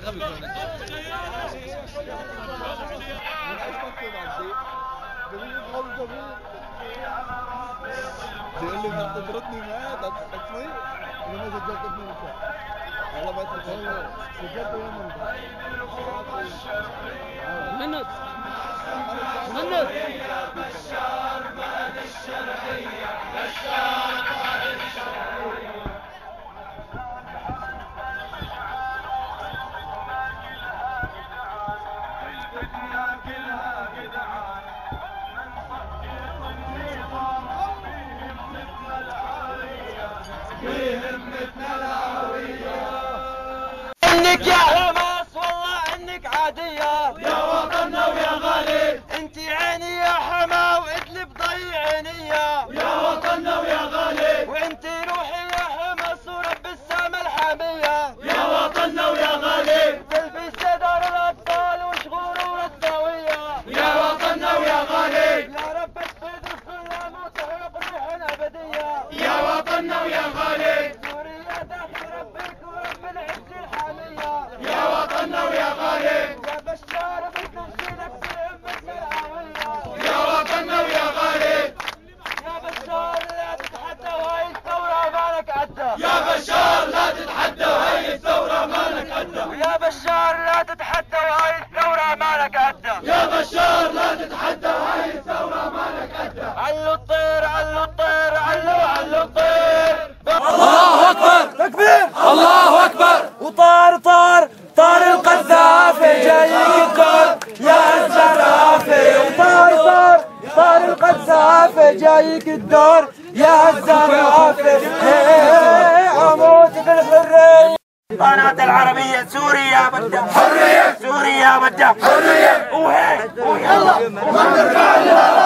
اللي ما تضربني معاه تضحكني انا ما سجلت ابني مشى والله ما سجلت ولا مرة منت بشار بعد الشرعية بشار بعد الشرعية انك يا حماس والله انك عادية يا وطننا ويا غالي انتي عيني يا حما وادلب ضيعيني يا وطننا ويا غالي وانتي روحي يا حماس ورب السما الحامية يا وطننا ويا غالي تلبسي دار الابطال وشغور ورثاوية يا وطننا ويا غالي يا رب تفيد كل موت بريح ابدية يا وطننا ويا غالي سوريا داخل ربك ورب العز الحامية يا وطننا ويا غالي يا بشار بتنزلك بأمة العوية يا وطننا ويا غالي يا بشار لا تتحدى وهاي الثورة مالك عدى يا بشار لا تتحدى وهي الثورة مالك قدها يا بشار لا تتحدى وهاي الثورة مالك عدى يا بشار لا تتحدى وهي الثورة مالك قدها علو الطير علو الطير علو الطير الله أكبر تكبير الله أكبر طار القذافي جايك الدور يا الزرافي طار القذافي جايك الدور يا الزرافي اموت بالحرية قناة العربية سوريا بدها حرية سوريا بدها حرية وهيك ويلا ما نرجع لها